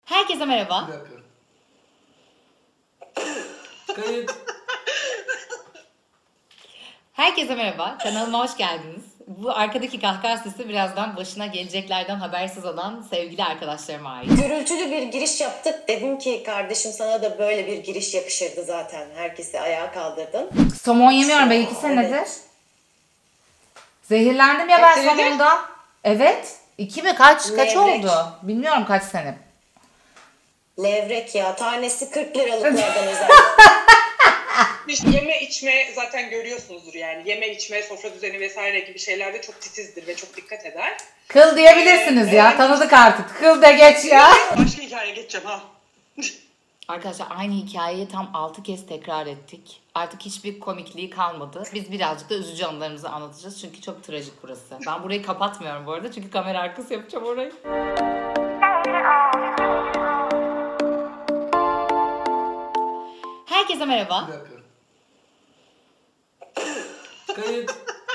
Herkese merhaba. Bir dakika. Kayıt. Herkese merhaba. Kanalıma hoş geldiniz. Bu arkadaki kahkaha sesi birazdan başına geleceklerden habersiz olan sevgili arkadaşlarıma ait. Gürültülü bir giriş yaptık. Dedim ki kardeşim sana da böyle bir giriş yakışırdı zaten. Herkesi ayağa kaldırdın. Somon yemiyorum ben 2 senedir. Evet. Zehirlendim ya ben somondan. Evet. 2 mi? Kaç Levrek. oldu? Bilmiyorum kaç sene. Levrek ya. Tanesi 40 liralıklardan özel. İşte yeme içme zaten görüyorsunuzdur yani. Yeme içme, sofra düzeni vesaire gibi şeylerde çok titizdir ve çok dikkat eder. Kıl diyebilirsiniz ya. Evet. Tanıdık artık. Kıl de geç ya. Başka hikayeye geçeceğim ha. Arkadaşlar aynı hikayeyi tam 6 kez tekrar ettik. Artık hiçbir komikliği kalmadı. Biz birazcık da üzücü anılarımızı anlatacağız. Çünkü çok trajik burası. Ben burayı kapatmıyorum bu arada. Çünkü kamera arkası yapacağım orayı. Herkese merhaba. Bir dakika. Kayıt.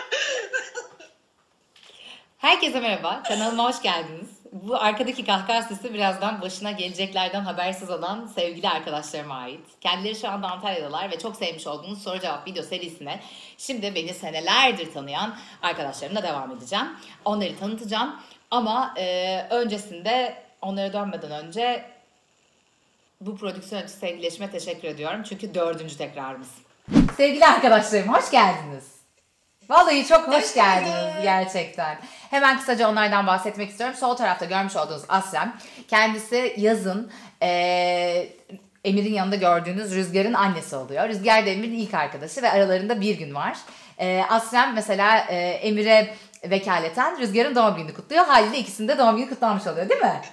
Herkese merhaba. Kanalıma hoş geldiniz. Bu arkadaki kahkaha sesi birazdan başına geleceklerden habersiz olan sevgili arkadaşlarıma ait. Kendileri şu anda Antalya'dalar ve çok sevmiş olduğunuz soru cevap video serisine şimdi beni senelerdir tanıyan arkadaşlarımla devam edeceğim. Onları tanıtacağım ama öncesinde onlara dönmeden önce bu prodüksiyon için sevgili eşime teşekkür ediyorum. Çünkü 4. tekrarımız. Sevgili arkadaşlarım hoş geldiniz. Vallahi çok hoş geldiniz gerçekten. Hemen kısaca onlardan bahsetmek istiyorum. Sol tarafta görmüş olduğunuz Asrem. Kendisi yazın Emir'in yanında gördüğünüz Rüzgar'ın annesi oluyor. Rüzgar da Emir'in ilk arkadaşı ve aralarında bir gün var. Asrem mesela Emir'e vekaleten Rüzgar'ın doğum gününü kutluyor. Haliyle ikisinin de doğum günü kutlanmış oluyor değil mi?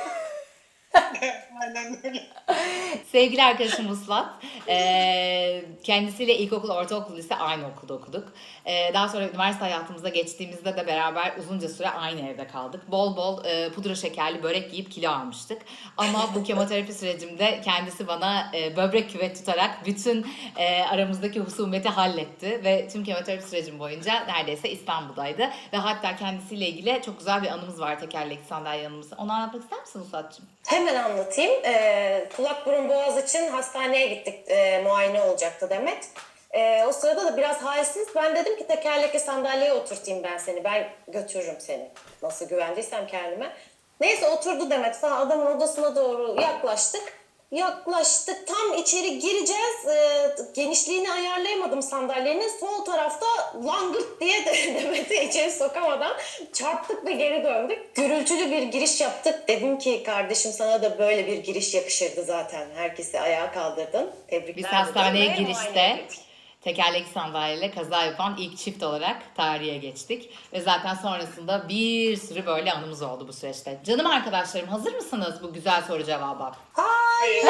Aynen öyle. Sevgili arkadaşım Uslat, kendisiyle ilkokul, ortaokul, lise aynı okulda okuduk. Daha sonra üniversite hayatımıza geçtiğimizde de beraber uzunca süre aynı evde kaldık. Bol bol pudra şekerli börek yiyip kilo almıştık. Ama bu kemoterapi sürecimde kendisi bana böbrek küvet tutarak bütün aramızdaki husumeti halletti. Ve tüm kemoterapi sürecim boyunca neredeyse İstanbul'daydı. Ve hatta kendisiyle ilgili çok güzel bir anımız var, tekerlekli sandalye anımız. Onu anlatmak ister misin Uslat'cığım? Hemen anlatayım. Kulak burun boğaz için hastaneye gittik. Muayene olacaktı Demet. O sırada da biraz halsiz. Ben dedim ki tekerlekli sandalyeye oturtayım ben seni. Ben götürürüm seni. Nasıl güvendiysem kendime. Neyse oturdu Demet. Sonra adamın odasına doğru yaklaştık. Tam içeri gireceğiz. Genişliğini ayarlayamadım sandalyenin. Sol tarafta langırt diye Demet'i içeri sokamadan çarptık ve geri döndük. Gürültülü bir giriş yaptık. Dedim ki kardeşim sana da böyle bir giriş yakışırdı zaten. Herkesi ayağa kaldırdın. Tebrikler. Biz hastaneye dedim. girişte tekerlekli sandalyeyle kaza yapan ilk çift olarak tarihe geçtik. Ve zaten sonrasında bir sürü böyle anımız oldu bu süreçte. Canım arkadaşlarım hazır mısınız bu güzel soru cevaba? Hayır.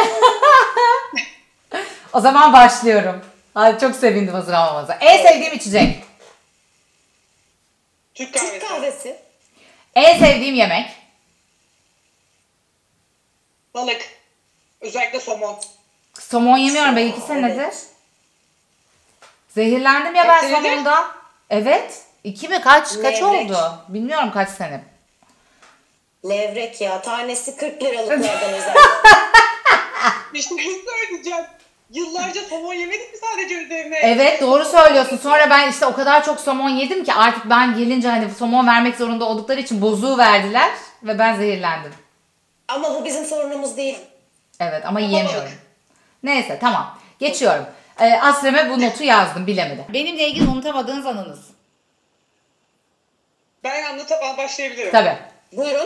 O zaman başlıyorum. Hadi çok sevindim hazır olmamıza. En sevdiğim içecek. Türk Türk kahvesi. kahvesi. En sevdiğim yemek. Balık. Özellikle somon. Somon yemiyorum ben 2 senedir. Zehirlendim ya ben Kaç senedir? somondan. Evet. 2 mi? Kaç Levrek. oldu? Bilmiyorum kaç sene. Levrek ya. Tanesi 40 liralıklardan özel. İşte söyleyeceğim. Yıllarca somon yemedik mi sadece üzerine? Evet doğru söylüyorsun. Sonra ben işte o kadar çok somon yedim ki artık ben gelince hani somon vermek zorunda oldukları için bozuğu verdiler ve ben zehirlendim. Ama bu bizim sorunumuz değil. Evet ama yiyemiyorum. Neyse tamam. Geçiyorum. Asrem'e bu notu yazdım bilemedi. Benimle ilgili unutamadığınız anınız. Ben anlatamam başlayabilirim. Tabii. Buyurun.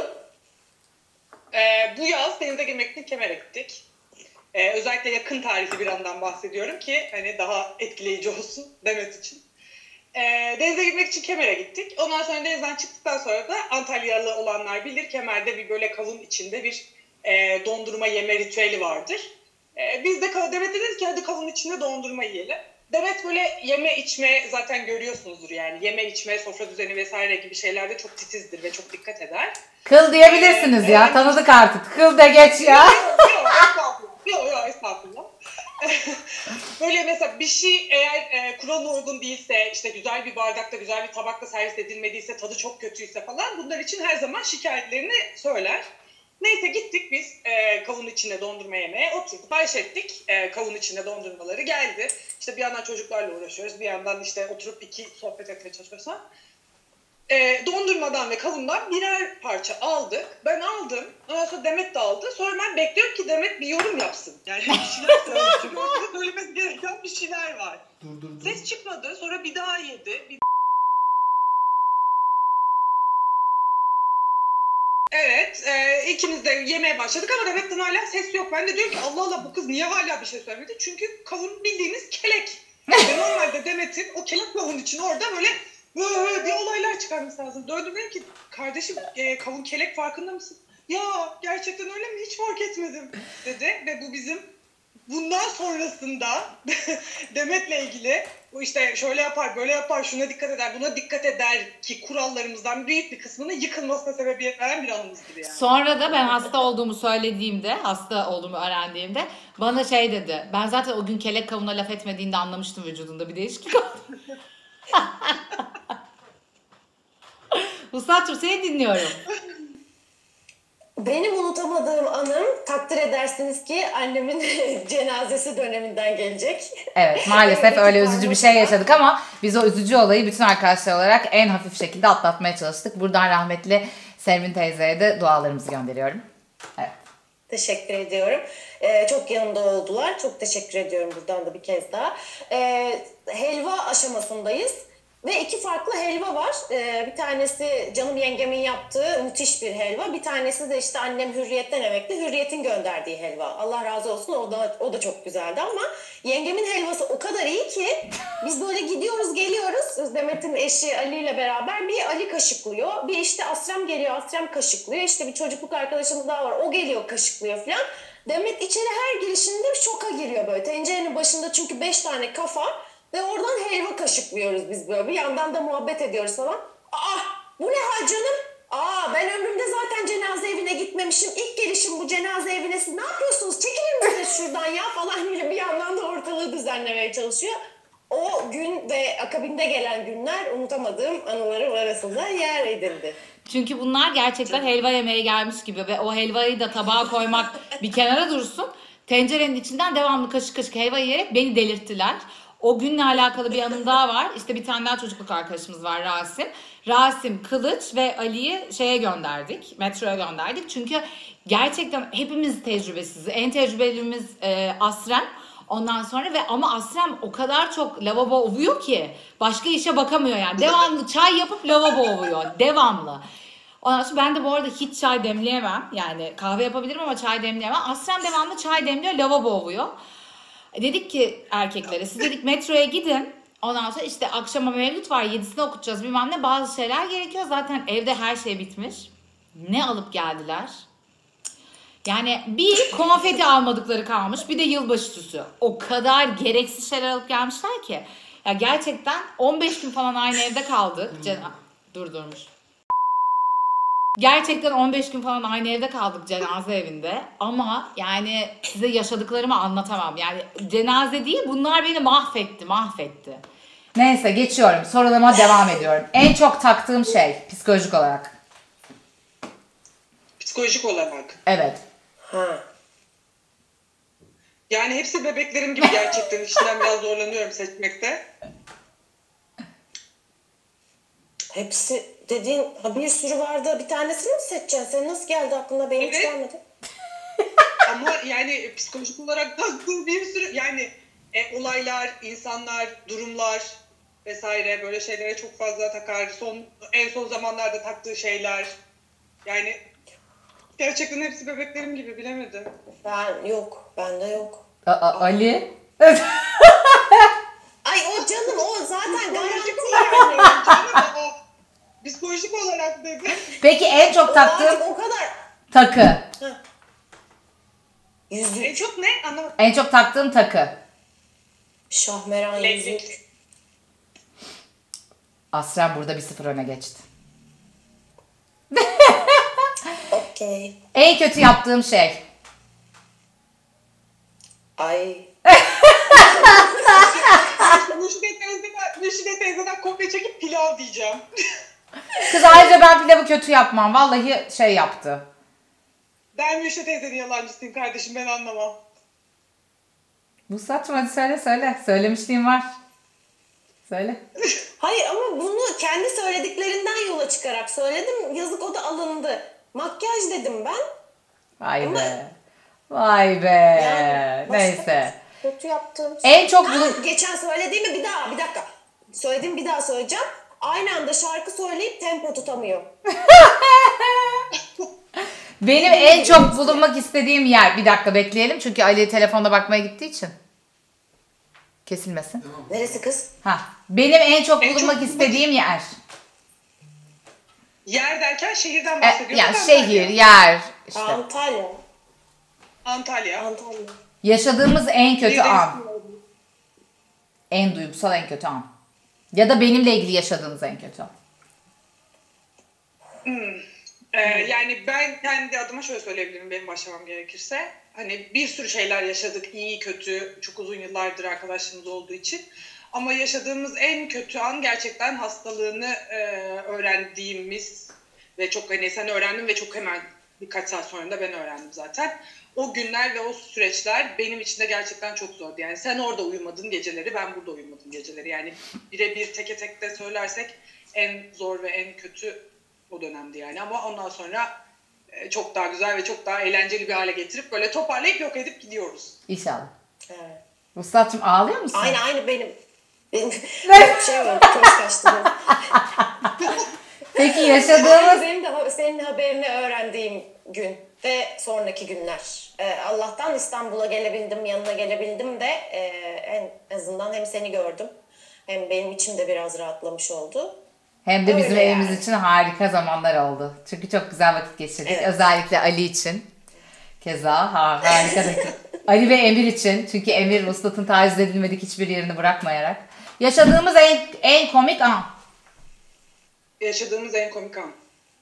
Bu yaz denize girmek için Kemer'e gittik. Özellikle yakın tarihli bir andan bahsediyorum ki hani daha etkileyici olsun Demet için. Denize girmek için Kemer'e gittik. Ondan sonra denizden çıktıktan sonra da Antalyalı olanlar bilir. Kemer'de bir böyle kavun içinde bir dondurma yeme ritüeli vardır. Biz de Demet dedik ki hadi kavun içinde dondurma yiyelim. Demet böyle yeme içme zaten görüyorsunuzdur yani. Yeme içme, sofra düzeni vesaire gibi şeylerde çok titizdir ve çok dikkat eder. Kıl diyebilirsiniz ya. Evet. Tanıdık artık. Kıl de geç ya. Yok estağfurullah. Böyle mesela bir şey eğer kuralına uygun değilse, işte güzel bir bardakta, güzel bir tabakta servis edilmediyse, tadı çok kötüyse falan bunlar için her zaman şikayetlerini söyler. Neyse gittik biz kavun içinde dondurma yemeye oturduk. Sipariş ettik. Kavun içinde dondurmaları geldi. İşte bir yandan çocuklarla uğraşıyoruz. Bir yandan işte oturup sohbet etmeye çalışıyoruz. Dondurmadan ve kavundan birer parça aldık. Ben aldım. Ondan sonra Demet de aldı. Sonra ben bekliyorum ki Demet bir yorum yapsın. Yani bir şeyler söylesin. Çünkü ortada söylemesi gereken bir şeyler var. Dur. Ses çıkmadı. Sonra bir daha yedi. Evet, ikimiz de yemeye başladık ama Demet'ten hala ses yok. Ben de diyorum ki Allah Allah bu kız niye hala bir şey söylemedi? Çünkü kavun bildiğiniz kelek. Ve normalde Demet'in o kelek kavun için orada böyle bir olaylar çıkarması lazım. Döndüm dedim ki kardeşim kavun kelek farkında mısın? Ya gerçekten öyle mi? Hiç fark etmedim dedi. Ve bu bizim bundan sonrasında Demet'le ilgili bu işte şöyle yapar, böyle yapar, şuna dikkat eder, buna dikkat eder ki kurallarımızdan büyük bir kısmının yıkılmasına sebebiyet veren bir anımızdır yani. Sonra da ben hasta olduğumu söylediğimde, hasta olduğumu öğrendiğimde bana şey dedi. Ben zaten o gün kelek kavuna laf etmediğinde anlamıştım vücudunda bir değişiklik oldu. Vuslat'cığım seni dinliyorum. Benim unutamadığım anım takdir edersiniz ki annemin cenazesi döneminden gelecek. Evet maalesef öyle üzücü bir şey yaşadık ama biz o üzücü olayı bütün arkadaşlar olarak en hafif şekilde atlatmaya çalıştık. Buradan rahmetli Sermin teyzeye de dualarımızı gönderiyorum. Evet. Teşekkür ediyorum. Çok yanımda oldular. Çok teşekkür ediyorum buradan da bir kez daha. Helva aşamasındayız. Ve 2 farklı helva var. Bir tanesi canım yengemin yaptığı müthiş bir helva. Bir tanesi de işte annem Hürriyet'ten emekli. Hürriyet'in gönderdiği helva. Allah razı olsun o da çok güzeldi ama yengemin helvası o kadar iyi ki biz böyle gidiyoruz geliyoruz. Demet'in eşi Ali ile beraber bir Ali kaşıklıyor. Bir işte Asrem geliyor, Asrem kaşıklıyor. İşte bir çocukluk arkadaşımız daha var. O geliyor kaşıklıyor falan. Demet içeri her girişinde bir şoka giriyor böyle. Tencerenin başında çünkü 5 tane kafa. Ve oradan helva kaşıklıyoruz biz böyle. Bir yandan da muhabbet ediyoruz falan. Aa bu ne hal canım? Ben ömrümde zaten cenaze evine gitmemişim. İlk gelişim bu cenaze evine. Siz ne yapıyorsunuz? Çekilir misiniz şuradan ya falan gibi bir yandan da ortalığı düzenlemeye çalışıyor. O gün ve akabinde gelen günler unutamadığım anılarım arasında yer edildi. Çünkü bunlar gerçekten helva yemeye gelmiş gibi ve o helvayı da tabağa koymak bir kenara dursun. Tencerenin içinden devamlı kaşık kaşık helva yiyerek beni delirttiler. O günle alakalı bir anım daha var. İşte bir tane daha çocukluk arkadaşımız var Rasim. Rasim, Kılıç ve Ali'yi şeye gönderdik. Metroya gönderdik. Çünkü gerçekten hepimiz tecrübesiz. En tecrübelimiz Asrem. Ondan sonra ama Asrem o kadar çok lavabo ovuyor ki başka işe bakamıyor yani. Devamlı çay yapıp lavabo ovuyor. Devamlı. Ondan sonra ben de bu arada hiç çay demleyemem. Yani kahve yapabilirim ama çay demleyemem. Asrem devamlı çay demliyor, lavabo ovuyor. Dedik ki erkeklere siz dedik metroya gidin. Ondan sonra işte akşama mevlüt var 7'sine okutacağız bilmem ne bazı şeyler gerekiyor. Zaten evde her şey bitmiş. Ne alıp geldiler? Yani bir konfeti almadıkları kalmış bir de yılbaşı süsü. O kadar gereksiz şeyler alıp gelmişler ki. Ya gerçekten 15 gün falan aynı evde kaldık. Durmuş. Gerçekten 15 gün falan aynı evde kaldık cenaze evinde. Ama yani size yaşadıklarımı anlatamam. Yani cenaze değil bunlar beni mahvetti. Neyse geçiyorum. Sorularıma devam ediyorum. En çok taktığım şey psikolojik olarak. Psikolojik olarak. Evet. Yani hepsi bebeklerim gibi gerçekten. İçinden biraz zorlanıyorum seçmekte. Hepsi dediğin bir sürü vardı. Bir tanesini mi seçeceksin? Sen nasıl geldi aklına? Benim hiç gelmedi. Ama yani psikolojik olarak taktığım bir sürü yani olaylar, insanlar, durumlar vesaire böyle şeylere çok fazla takar. En son zamanlarda taktığı şeyler. Yani gerçekten hepsi bebeklerim gibi bilemedim. Bende yok. Ali? Ay o canım o zaten garanti yani. Canım o psikolojik olarak dedi. Peki en çok taktığım o kadar. takı. Yüzük. En çok ne? Anlamadım. En çok taktığım takı. Şahmeran yüzük. Asrem burada 1-0 öne geçti. Okey. En kötü yaptığım şey. Ay. Müşide teyzeden kopya çekip pilav diyeceğim. Kız ayrıca ben pilavı kötü yapmam. Vallahi şey yaptı. Ben Müşte teyzenin yalancısıyım kardeşim, ben anlamam. Bu saçma, hadi söyle. Söylemişliğim var. Söyle. Hayır ama bunu kendi söylediklerinden yola çıkarak söyledim. Yazık, o da alındı. Makyaj dedim ben. Vay Ama- be. Vay be. Yani başka Neyse. kötü yaptım. En çok Ha, bunu... geçen söylediğimi bir dakika. Söylediğimi bir daha söyleyeceğim. Aynı anda şarkı söyleyip tempo tutamıyor. Benim en çok bulunmak istediğim yer... Bir dakika bekleyelim çünkü Ali telefonda bakmaya gittiği için. Kesilmesin. Neresi kız? Benim en çok En bulunmak çok- istediğim yer. Yer derken şehirden bahsediyoruz. Yani Antalya. şehir, yer. İşte. Antalya. Antalya. Yaşadığımız en kötü Bir de- an. En duygusal, en kötü an. Ya da benimle ilgili yaşadığınız en kötü an. Yani ben kendi adıma şöyle söyleyebilirim, benim başlamam gerekirse. Hani bir sürü şeyler yaşadık, iyi kötü, çok uzun yıllardır arkadaşlığımız olduğu için. Ama yaşadığımız en kötü an gerçekten hastalığını öğrendiğimiz ve çok hani sen öğrendin ve çok hemen birkaç saat sonra da ben öğrendim zaten. O günler ve o süreçler benim için de gerçekten çok zordu. Yani sen orada uyumadın geceleri, ben burada uyumadım geceleri. Yani birebir teke tek de söylersek en zor ve en kötü o dönemdi yani. Ama ondan sonra çok daha güzel ve çok daha eğlenceli bir hale getirip böyle toparlayıp yok edip gidiyoruz. İnşallah. Evet. Vuslat'cığım ağlıyor musun? Aynı benim. Benim şey var, göz kaçtı benim. Peki yaşadığımız... Benim de senin haberini öğrendiğim gün ve sonraki günler. Allah'tan İstanbul'a gelebildim, yanına gelebildim de en azından hem seni gördüm hem benim içim de biraz rahatlamış oldu. Hem de bizim Öyle evimiz yani. için harika zamanlar oldu. Çünkü çok güzel vakit geçirdik. Evet. Özellikle Ali için. Keza harika vakit. Ali ve Emir için. Çünkü Emir Vuslat'ın taciz edilmedik hiçbir yerini bırakmayarak. Yaşadığımız en komik an. Yaşadığımız en komik an.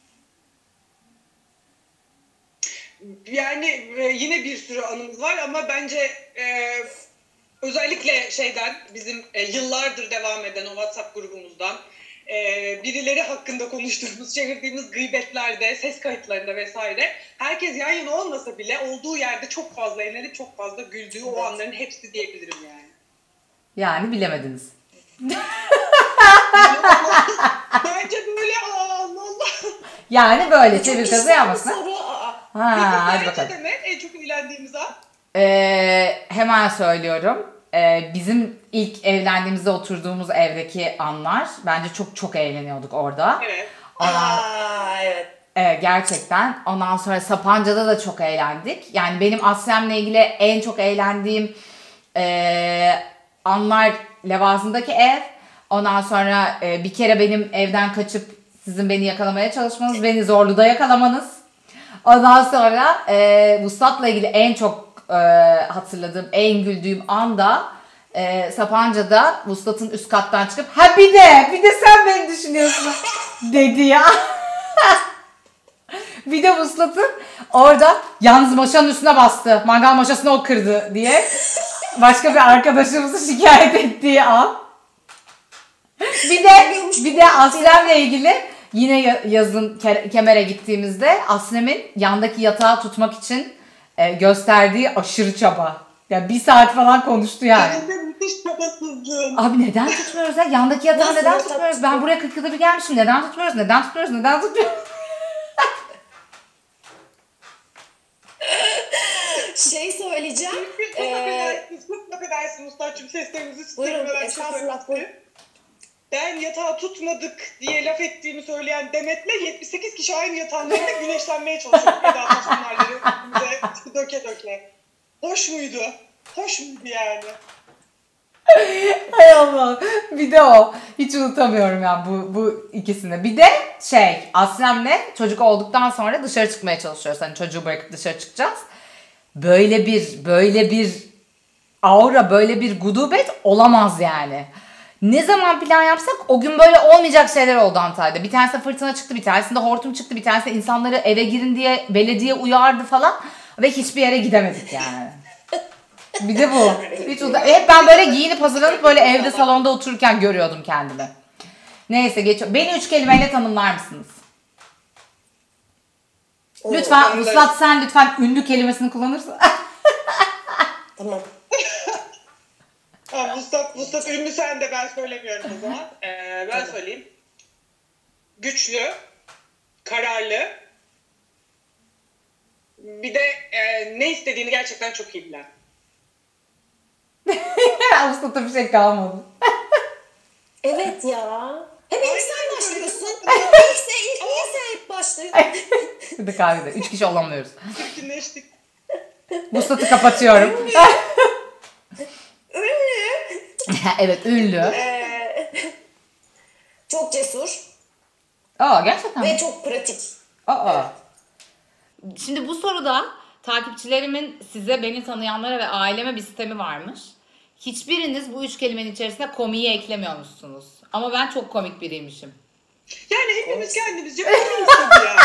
Yani yine bir sürü anımız var ama bence özellikle şeyden bizim yıllardır devam eden o WhatsApp grubumuzdan birileri hakkında konuştuğumuz, çevirdiğimiz gıybetlerde, ses kayıtlarında vesaire herkes yan yana olmasa bile olduğu yerde çok fazla eğlenip çok fazla güldüğü o anların hepsi diyebilirim yani. Yani bilemediniz. Bence böyle Allah. Yani böyle çevir Kişisel kazı bir yapmasın. soru. Hadi Bence bakalım. demek en çok eğlendiğimiz an. Hemen söylüyorum. Bizim ilk evlendiğimizde oturduğumuz evdeki anlar. Bence çok eğleniyorduk orada. Evet. Evet. Gerçekten. Ondan sonra Sapanca'da da çok eğlendik. Yani benim Aslem'le ilgili en çok eğlendiğim anlar Levazım'daki ev. Ondan sonra bir kere benim evden kaçıp sizin beni yakalamaya çalışmanız, beni Zorlu'da yakalamanız. Ondan sonra Vuslat'la ilgili en çok hatırladığım, en güldüğüm anda Sapanca'da Vuslat'ın üst kattan çıkıp ha bir de sen beni düşünüyorsun dedi ya. Bir de Vuslat'ın orada yalnız maşanın üstüne bastı. Mangal maşasını o kırdı diye başka bir arkadaşımızı şikayet ettiği an. Bir de Aslem'le ilgili yine yazın Kemer'e gittiğimizde Aslem'in yandaki yatağı tutmak için gösterdiği aşırı çaba. Ya bir saat falan konuştu yani. Ben de müthiş çabasızlığım. Abi neden tutmuyoruz ya? Yandaki yatağı Nasıl neden yatak tutmuyoruz? Ben buraya 40 yılda bir gelmişim. Neden tutmuyoruz? Neden tutmuyoruz? Şey söyleyeceğim. Çok affedersin Ustacığım, seslerinizi Buyurun, sıkmadan estağfurullah, buyurun. Ben yatağı tutmadık diye laf ettiğimi söyleyen Demet'le 78 kişi aynı yatağın önünde güneşlenmeye çalışıyor. Eda Taşpınar'ları bize döke döke. Hoş muydu? Hoş muydu yani? Hay Allah. Bir de o. Hiç unutamıyorum yani bu ikisini. Bir de Aslem'le çocuk olduktan sonra dışarı çıkmaya çalışıyoruz. Hani çocuğu bırakıp dışarı çıkacağız. Böyle bir aura, böyle bir gudubet olamaz yani. Ne zaman plan yapsak o gün böyle olmayacak şeyler oldu Antalya'da. Bir tanesinde fırtına çıktı, bir tanesinde hortum çıktı, bir tanesinde insanları eve girin diye belediye uyardı falan. Ve hiçbir yere gidemedik yani. Bir de bu. Hep ben böyle giyinip hazırlanıp böyle evde salonda otururken görüyordum kendimi. Neyse geçiyorum. Beni 3 kelimeyle tanımlar mısınız? Lütfen Vuslat, sen lütfen ünlü kelimesini kullanırsan. Tamam. Tamam, Vuslat ünlü, sen de, ben söylemiyorum o zaman. Ben söyleyeyim. Güçlü, kararlı, bir de ne istediğini gerçekten çok iyi bilen. Vuslat'a bir şey kalmadı. Evet ya. Hep ilk sen başlıyorsun. Niye sen hep başlıyorsun? Bir de kahvede. 3 kişi olamıyoruz. Çirkinleştik. Vuslat'ı kapatıyorum. Ünlü. Evet, ünlü. Çok cesur Aa, gerçekten ve mi? çok pratik. Aa. Şimdi bu soruda takipçilerimin size, beni tanıyanlara ve aileme bir sistemi varmış. Hiçbiriniz bu 3 kelimenin içerisine komiği eklemiyormuşsunuz. Ama ben çok komik biriymişim. Yani hepimiz kendimizce komiyiz tabii ya.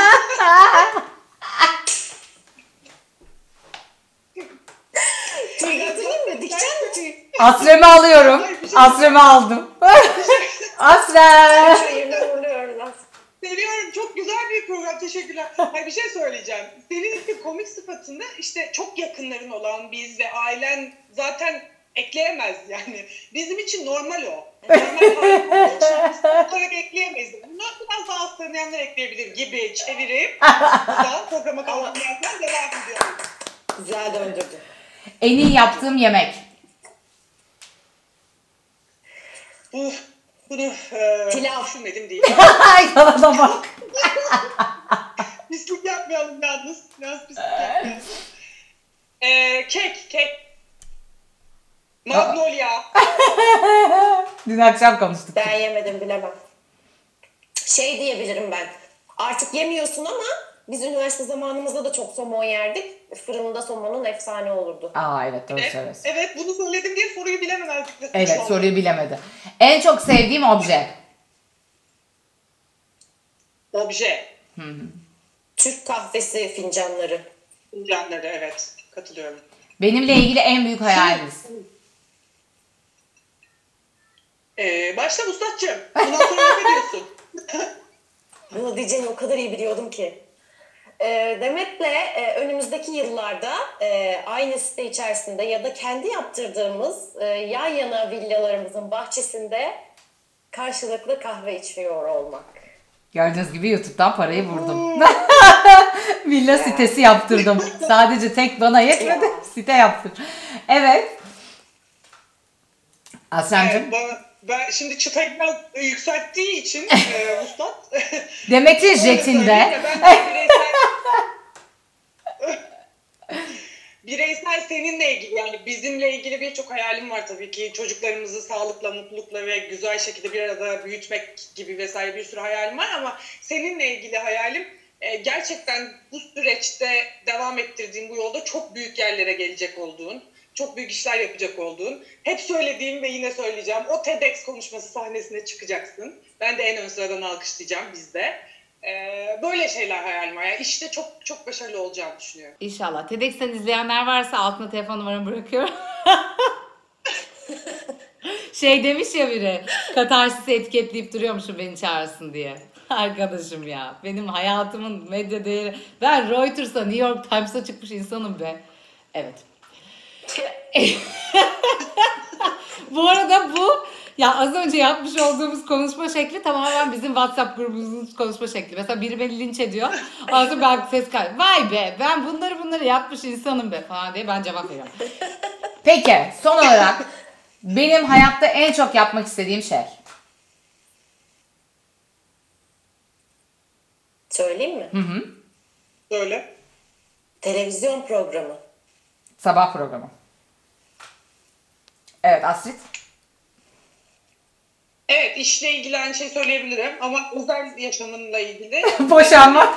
Tüy getireyim mi? Dikecek mi tüy? Asremi alıyorum. Asremi aldım. Asrem. Hayırlı uğurluyoruz aslında. Seviyorum. Çok güzel bir program. Teşekkürler. Hayır, bir şey söyleyeceğim. Senin işte komik sıfatını işte çok yakınların olan biz ve ailen zaten ekleyemez yani. Bizim için normal o. Normal olarak ekleyemeyiz. Bunu biraz daha az tanıyanlar ekleyebilir gibi çevirip buradan programa kaldığım yerden devam ediyorum. Güzel döndürdün. En iyi yaptığım yemek. Bunu Pilav. düşünmedim değil. Ay, sana bak. Pislik yapmayalım yalnız. Biraz pislik yapmayalım. Kek. Magnolia. Dün akşam konuştuk. Ben yemedim, bilemem. Şey diyebilirim ben. Artık yemiyorsun ama biz üniversite zamanımızda da çok somon yerdik. Fırında somonun efsane olurdu. Aa, evet, doğru söylüyorsun. Evet, bunu söyledim diye soruyu bilememezdik. Evet, soruyu bilemedi. En çok sevdiğim obje. Obje. Türk kahvesi fincanları. Fincanları, evet. Katılıyorum. Benimle ilgili en büyük hayaliniz. Başla Mustat'cığım. Bundan sonra ne diyorsun? Bunu diyeceğini o kadar iyi biliyordum ki. Demet'le önümüzdeki yıllarda aynı site içerisinde ya da kendi yaptırdığımız yan yana villalarımızın bahçesinde karşılıklı kahve içiyor olmak. Gördüğünüz gibi YouTube'dan parayı vurdum. Villa sitesi yaptırdım. Sadece tek bana yetmedi. Site yaptım. Evet. Asrem'cim. Ben şimdi çıtayı biraz yükselttiği için Mustat. Demet'in jetinde. Ben de bireysel seninle ilgili, yani bizimle ilgili birçok hayalim var tabii ki. Çocuklarımızı sağlıkla, mutlulukla ve güzel şekilde bir arada büyütmek gibi vesaire bir sürü hayalim var ama seninle ilgili hayalim gerçekten bu süreçte devam ettirdiğin bu yolda çok büyük yerlere gelecek olduğun, çok büyük işler yapacak olduğun, hep söylediğim ve yine söyleyeceğim, o TEDx konuşması sahnesine çıkacaksın. Ben de en ön sıradan alkışlayacağım, biz de. Böyle şeyler hayalim var. Yani işte çok çok başarılı olacağımı düşünüyorum. İnşallah. TEDx'ten izleyenler varsa altına telefon numaramı bırakıyorum. Şey demiş ya biri, Katarsis'i etiketleyip duruyormuşum beni çağırsın diye. Arkadaşım ya, benim hayatımın medya değeri. Ben Reuters'a, New York Times'a çıkmış insanım be. Evet. Bu arada bu, ya az önce yapmış olduğumuz konuşma şekli tamamen bizim WhatsApp grubumuzun konuşma şekli. Mesela biri beni linç ediyor. Az sonra ben ses kaydı. Vay be, ben bunları yapmış insanım be falan diye ben cevap veriyorum. Peki, son olarak benim hayatta en çok yapmak istediğim şey. Söyleyeyim mi? Böyle. Televizyon programı. Sabah programı. Evet, Astrid. Evet, işle ilgili aynı şey söyleyebilirim ama özel yaşamınla ilgili. Boşanma.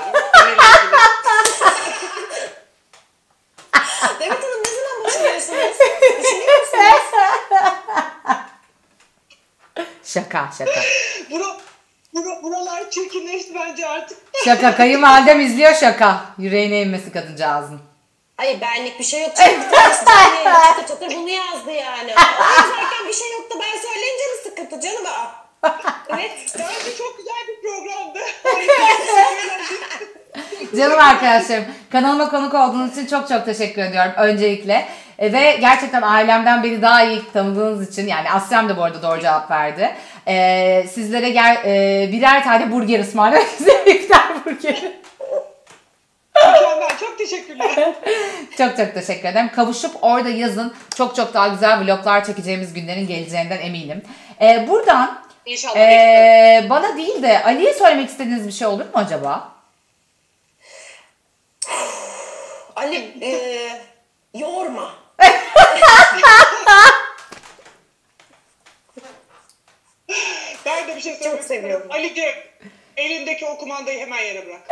Demet Hanım, ne zaman boşanıyorsunuz? Düşünüyor musunuz? Şaka. Buralar çirkinleşti bence artık. Şaka, kayınvalidem izliyor şaka. Yüreğine inmesi kadıncağızın. Hayır, benlik bir şey yok. Canım, bir tanesi canlı çatır çatır bunu yazdı yani. O yazarken bir şey yok da ben söyleyince mi sıkıntı canım? Evet. Bence çok güzel bir programdı. Canım arkadaşlarım, kanalıma konuk olduğunuz için çok çok teşekkür ediyorum öncelikle. Ve gerçekten ailemden beni daha iyi tanıdığınız için, yani Asya'm da bu arada doğru cevap verdi. Sizlere birer tane burger ısmarlamak size iftar burgeri. Mükemmel. Çok teşekkürler. Çok çok teşekkür ederim. Kavuşup orada yazın çok çok daha güzel vloglar çekeceğimiz günlerin geleceğinden eminim. Buradan İnşallah. bekliyorum. bana değil de Ali'ye söylemek istediğiniz bir şey olur mu acaba? Ali yorma. Ben de bir şey söylemek seviyorum. Ali'ciğim, elindeki o kumandayı hemen yere bırak.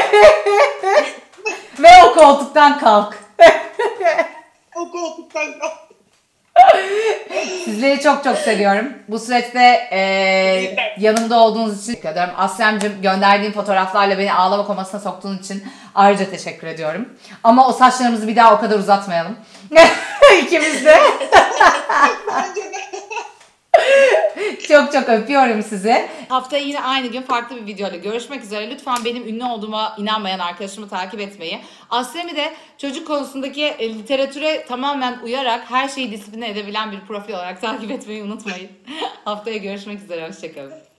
Ve o koltuktan kalk. O koltuktan kalk. Sizleri çok çok seviyorum. Bu süreçte yanımda olduğunuz için teşekkür ediyorum. Asya'mcığım, gönderdiğin fotoğraflarla beni ağlama komasına soktuğun için ayrıca teşekkür ediyorum. Ama o saçlarımızı bir daha o kadar uzatmayalım. İkimiz de. Bence de. Çok çok öpüyorum sizi. Haftaya yine aynı gün farklı bir videoyla görüşmek üzere. Lütfen benim ünlü olduğuma inanmayan arkadaşımı takip etmeyi. Asya'mı de çocuk konusundaki literatüre tamamen uyarak her şeyi disipline edebilen bir profil olarak takip etmeyi unutmayın. Haftaya görüşmek üzere. Hoşçakalın.